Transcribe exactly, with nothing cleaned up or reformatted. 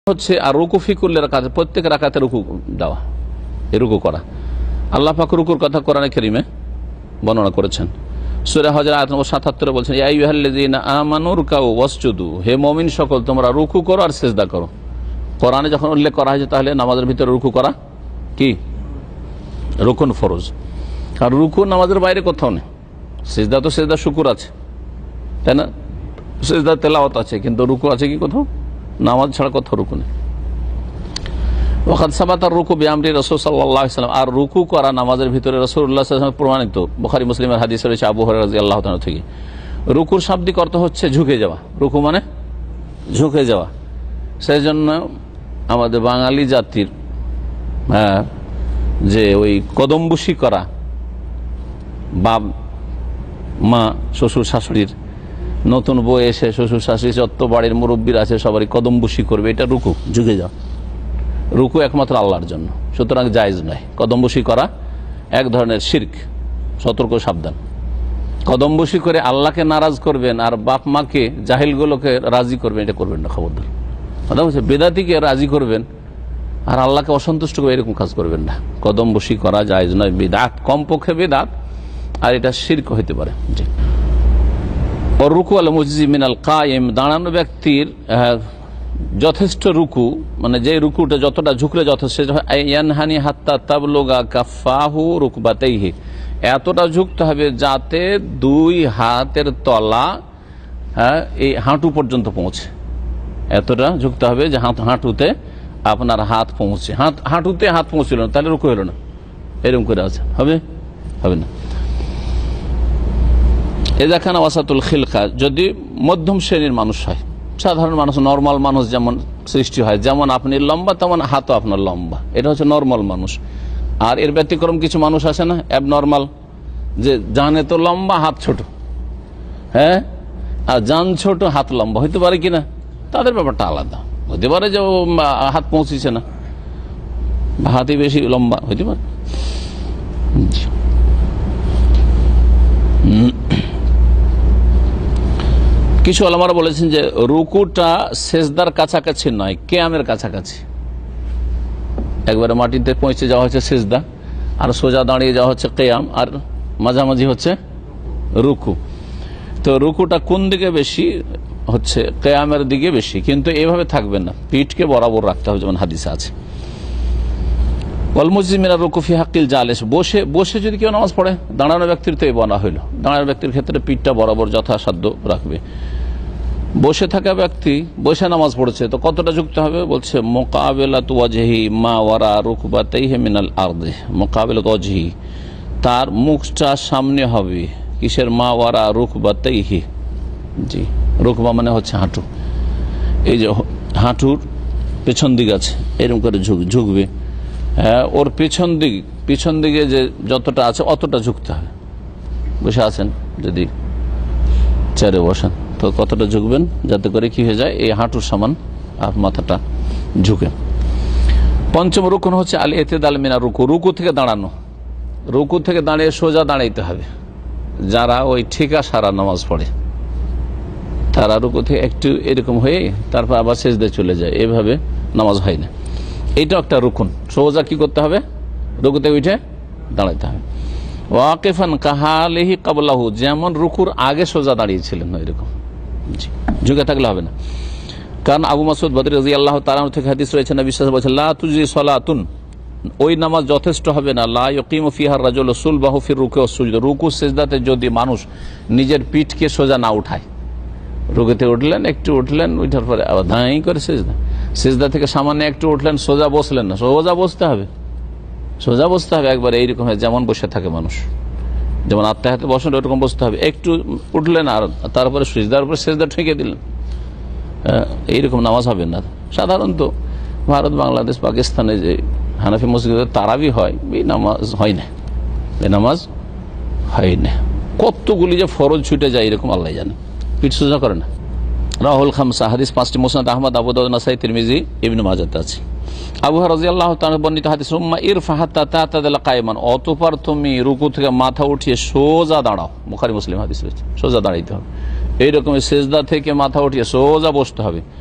হচ্ছে আর রুকু ফি কুল্লি রাকাত, প্রত্যেক রাকাতে রুকু দেওয়া, এই রুকু করা। আল্লাহ পাক রুকুর কথা কোরআনে কারীমে বর্ণনা করেছেন। সূরা হজর আয়াত নম্বর সাতাত্তর এ বলছেন, ইয়া আইয়ুহাল্লাযীনা আমানু রুকাউ ওয়াসজুদু, হে মুমিন সকল তোমরা রুকু করো আর সিজদা করো। কোরআনে যখন উল্লেখ করা হয়েছে তাহলে নামাজের ভিতরে রুকু করা কি রুকুন ফরজ, আর রুকু নামাজের বাইরে কোথাও নেই। সিজদা তো সিজদা শুকুর আছে, তাই না, সিজদা তেলাওয়াত আছে, কিন্তু রুকু আছে কি কোথাও? নামাজ ছাড়া কোথাও রুকু নেই। ওয়াকাদ সাবাতা রুকু বিআমরি রাসূল সাল্লাল্লাহু আলাইহি ওয়াসাল্লাম, আর রুকু করা নামাজের ভিতরে রাসূলুল্লাহ সাল্লাল্লাহু আলাইহি ওয়াসাল্লাম প্রমাণিত। বুখারী মুসলিমের হাদিস রয়েছে আবু হুরায়রা রাদিয়াল্লাহু তাআলা থেকে। রুকুর শাব্দিক অর্থ হচ্ছে ঝুঁকে যাওয়া, রুকু মানে ঝুঁকে যাওয়া। সেই জন্য আমাদের বাঙালি জাতির হ্যাঁ যে ওই কদমবুসি করা, বাপ মা শ্বশুর শাশুড়ির, নতুন বউ এসে শ্বশুর শাশুড়ি যত বাড়ির মুরব্বীর আছে সবারই কদমবুসি করবে, এটা রুকু, ঝুঁকে যাওয়া। রুকু একমাত্র আল্লাহর জন্য, সুতরাং জায়েজ নয়। কদমবুসি করা এক ধরনের শিরক, সতর্ক সাবধান। কদমবুসি করে আল্লাহকে নারাজ করবেন আর বাপ মাকে জাহিলগুলোকে রাজি করবেন, এটা করবেন না, খবরদার। কথা বলছে বেদাতিকে রাজি করবেন আর আল্লাহকে অসন্তুষ্ট করে এরকম কাজ করবেন না। কদমবুসি করা জায়েজ নয়, বিদআত, কমপক্ষে বিদআত, আর এটা শিরক হইতে পারে। জি। রুকু আল মুজজি মিনাল কায়েম, দাঁড়ানো ব্যক্তির যথেষ্ট রুকু, মানে যে রুকুটা যতটা ঝুঁকলে যথেষ্ট, ইয়ানহানি হাত্তা তাবলুগা কাফাহু রুকবাতাইহি, এতটা ঝুঁকতে হবে যাতে দুই হাতের তলা হ্যাঁ এই হাঁটু পর্যন্ত পৌঁছে। এতটা ঝুঁকতে হবে যে হাত হাঁটুতে আপনার হাত পৌঁছে, হাত হাঁটুতে হাত পৌঁছল না, তাহলে রুকু হলো না। এরকম করে আছে, হবে হবে না। এ দেখানা ওয়াসাতুল খিলকা, যদি মধ্যম শ্রেণীর মানুষ হয়, সাধারণ মানুষ, নর্মাল মানুষ যেমন সৃষ্টি হয়, যেমন আপনি লম্বা তেমন হাতও আপনার লম্বা, এটা হচ্ছে নর্মাল মানুষ। আর এর ব্যতিক্রম কিছু মানুষ আছে না, অ্যাব নর্মাল, যে জানে তো লম্বা হাত ছোট, হ্যাঁ, আর জান ছোট হাত লম্বা, হইতে পারে কিনা, তাদের ব্যাপারটা আলাদা। হতে পারে যে হাত পৌঁছিছে না, হাতই বেশি লম্বা হইতে পারে। কিছু আলেমারা বলেছেন যে রুকুটা সেজদার কাছাকাছি নয়, কিয়ামের কাছাকাছি। একবারে মাটিতে পৌঁছে যাওয়া হচ্ছে সেজদা, আর সোজা দাঁড়িয়ে যাওয়া হচ্ছে কিয়াম, আর মাঝামাঝি হচ্ছে রুকু। তো রুকুটা কোন দিকে বেশি হচ্ছে? কিয়ামের দিকে বেশি, কিন্তু এভাবে থাকবে না, পিঠকে বরাবর রাখতে হবে, যেমন হাদিসে আছে। ওয়াল মুজজি মিনার রুকু ফি হাক্কিল জালিস, বসে বসে যদি কেউ নামাজ পড়ে, দাঁড়ানো ব্যক্তির তো এই বলা হইল, দাঁড়ানো ব্যক্তির ক্ষেত্রে পিঠটা বরাবর যথাসাধ্য রাখবে। বসে থাকা ব্যক্তি বসে নামাজ পড়ছে, তো কতটা ঝুঁকতে হবে? বলছে মুকাবিলাতু ওয়াজহি মা ওয়ারা রুকবাতাইহি মিনাল আরদি, মুকাবিলাতু ওয়াজহি, তার মুখটা সামনে হবে কিসের? মা ওয়ারা রুকবাতাইহি। জি, রুকবা মানে হচ্ছে হাঁটু, এই যে হাঁটুর পেছন দিক আছে, এরকম করে ঝুঁক ঝুঁকবে। হ্যাঁ, ওর পেছন দিক, পিছন দিকে যে যতটা আছে অতটা ঝুঁকতে হবে। বসে আছেন, যদি চেয়ারে বসেন তো কতটা ঝুঁকবেন যাতে করে কি হয়ে যায়, এই হাঁটুর সমান মাথাটা ঝুঁকে। পঞ্চম রুকুন হচ্ছে আল ইতিদাল মিনা রুকু, রুকু থেকে দাঁড়ানো। রুকু থেকে দাঁড়িয়ে সোজা দাঁড়াইতে হবে। যারা ওই ঠিকা সারা নামাজ পড়ে তারা রুকু থেকে একটু এরকম হয়ে তারপর আবার সেজদায় চলে যায়, এভাবে নামাজ হয় না। এইটা একটা রুকুন, সোজা কি করতে হবে? রুকুতে উঠে দাঁড়াইতে হবে। ওয়াকিফান কাহালিহি কাবলাহু, যেমন রুকুর আগে সোজা দাঁড়িয়েছিলেন এরকম, ঝুঁকে থাকলে হবে না। কারণ আবু মাসউদ বদরি রাদিয়াল্লাহু তাআলা থেকে হাদিস রয়েছে, নবী সাল্লাল্লাহু আলাইহি ওয়াসাল্লাম বলেছেন, লা তুজি সালাতুন, ওই নামাজ যথেষ্ট হবে না, লা ইয়াকিমু ফিহা রাজুলু সুলবাহু ফির রুকু ওয়াস সুজুদ, রুকু সিজদাতে যদি মানুষ নিজের পিঠকে সোজা না উঠায়, রুকুতে উঠলেন, একটু উঠলেন, উঠার পরে আবার ধাই করে সিজদা, সিজদা থেকে সামান্য একটু উঠলেন, সোজা বসলেন না, সোজা বসতে হবে, সোজা বসতে হবে একবার এইরকম, যেমন বসে থাকে মানুষ, যেমন আত্মাহাতে বসেন ওরকম বসতে হবে। একটু উঠলেন আর তারপরে সিজদার উপরে সিজদা ঠেকে দিলেন, এইরকম নামাজ হবে না। সাধারণত ভারত, বাংলাদেশ, পাকিস্তানে যে হানাফি মসজিদে তারাবি হয়, এই নামাজ হয় না, এই নামাজ হয় না। কতগুলি যে ফরজ ছুটে যায় এরকম আল্লাহ জানে, পিঠ সোজা করে না। রাহুল খামসা, হাদিস পাঁচটি, মুসনাদ আহমদ, আবু দাউদ, নাসাই, তিরমিজি, ইবনে মাজাতে আছে। আবু হুরায়রা রাদিয়াল্লাহু তাআলা বর্ণিত হাদিস, সুম্মা ইরফা হাত্তা তা'তাদিলা কায়মান, অতঃপর তুমি রুকু থেকে মাথা উঠিয়ে সোজা দাঁড়াও। বুখারী মুসলিম হাদিস রয়েছে, সোজা দাঁড়াইতে হবে। এইরকম সিজদা থেকে মাথা উঠিয়ে সোজা বসতে হবে।